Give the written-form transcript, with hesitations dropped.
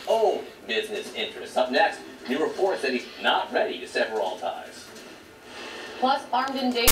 own business interests. Up next, new reports that he's not ready to sever all ties. Plus, armed and dangerous.